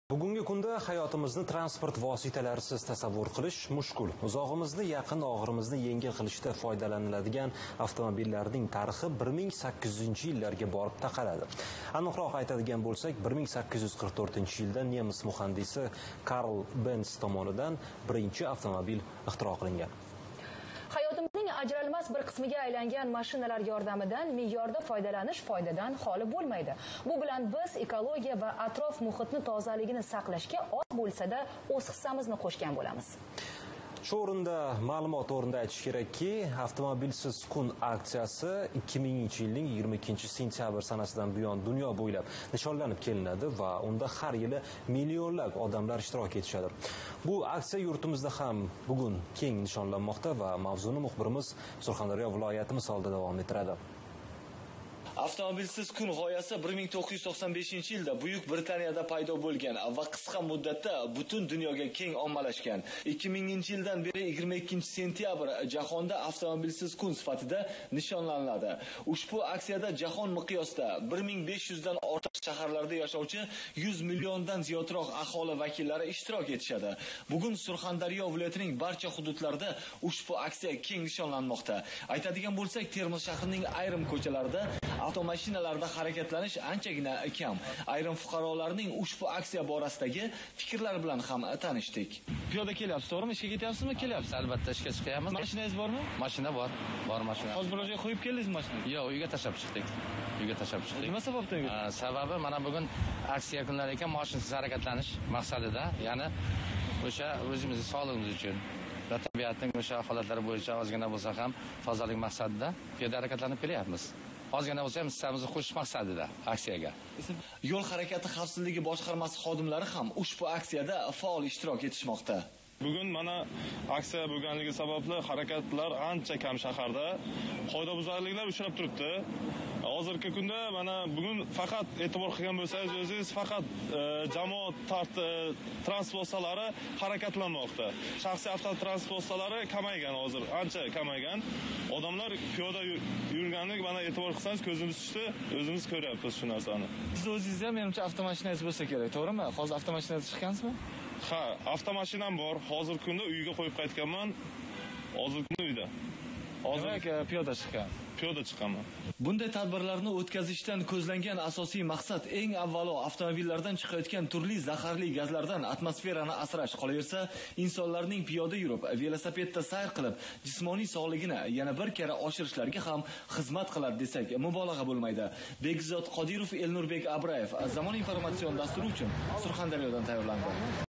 Bugungi kunda hayotimizni transport vositalarisiz tasavvur qilish mushkul. Uzog'imizni yaqin, og'irimizni yengil qilishda foydalaniladigan avtomobillarning tarixi 1800-yillarga borib taqaladi. Aniqroq aytadigan bo'lsak, 1844-yilda nemis muhandisi Karl Benz tomonidan birinchi avtomobil ixtiro qilingan. Hayotimizning ajralmas bir qismiga aylangan mashinalar yordamidan me'yorda foydalanish foydadan xoli bo'lmaydi. Bu bilan biz ekologiya va atrof muhitni tozaligini saqlashga oz bo'lsa-da o'z hissamizni qo'shgan bo'lamiz. Shu o'rinda ma'lumot o'rnida aytish kerakki, avtomobilsiz kun aksiyasi 2000-yilning 22-sentyabr sanasidan buyon dunyo bo'ylab nishonlanib kelinadi va unda har yili millionlab odamlar ishtirok etishadi. Bu aksiya yurtimizda ham bugun keng nishonlanmoqda va mavzuni muxbirimiz Surxondaryo viloyati misolida davom ettiradi. Avtomobilsiz kun g'oyasi 1995-yilda Buyuk Britaniyada paydo bo'lgan va qisqa muddatda butun dunyoga keng ommalashgan. 2000-yildan beri 22-sentyabr jahonda avtomobilsiz kun sifatida nishonlanadi. Ushbu aksiyada jahon miqyosida 1500 dan ortiq shaharlarda yashovchi 100 milliondan ziyodroq aholi vakillari ishtirok etishadi. Bugun Surxondaryo viloyatining barcha hududlarida ushbu aksiya keng nishonlanmoqda. Aytadigan bo'lsak, Termiz shahrining ayrim ko'chalarida avtomashinalarda harakatlanish anchagina kam. Ayrim fuqarolarning ushbu aksiya borasidagi fikrlari bilan ham tanishdik. Piyoda kelyapsiz, to'g'rimi? Ishga ketyapsizmi? Kelyapsiz. Albatta ishga chiqyapmiz. Mashinangiz bormi? Mashina bor. Bor mashina. Hozir bir joyga qo'yib keldingizmi mashinani? Yo'q, uyga tashlab chiqdik. Nima sababdan? Sababi mana bugun aksiya kunlari ekan, mashinasiz harakatlanish maqsadida, ya'ni o'sha o'zimizning sog'lig'imiz uchun va tabiatning o'sha holatlari bo'yicha ozgina bo'lsa ham tozalik maqsadida piyoda harakatlanib kelyapmiz. Ozgina bo'lsa ham hissamizni qo'shish maqsadida aksiyaga. Yo'l harakati xavfsizligi boshqarmasi xodimlari ham ushbu aksiyada faol ishtirok etishmoqda. Bugun mana aksiya bo'lganligi sababli harakatlar ancha kam shaharda. Qoidabuzarliklar uchrab turibdi. Hozirgi kunda mana bugun faqat e'tibor qilgan bo'lsangiz o'zingiz faqat jamoat transport vositalari harakatlanmoqda. Shaxsiy avtotransport vositalari kamaygan hozir, ancha kamaygan. Odamlar piyoda yurganlik mana e'tibor qilsangiz ko'zimiz tushdi, o'zimiz ko'ryapmiz shu narsani. Siz o'zingiz ham menimcha avtomashinangiz bo'lsa kerak, to'g'rimi? Hozir avtomashinangiz chiqqansizmi? Ha, avtomashinam bor. Hozirgi kunda uyga qo'yib qaytganman. Hozirgi kunda uyda. Demak, piyoda chiqqan. Piyoda chiqqanman. Bunday tadbirlarni o'tkazishdan ko'zlangan asosiy maqsad eng avvalo avtomobillardan chiqayotgan turli zaharli gazlardan atmosferani asrash. Qolaversa, insonlarning piyoda yurib, velosipedda sayr qilib, jismoniy sog'ligini yana bir karra oshirishlariga ham xizmat qiladi desak, mubolag'a bo'lmaydi. Bekzod Qodirov, Elnurbek Abrayev, Zamon informatsion dasturi uchun Surxondaryodan tayyorlandi.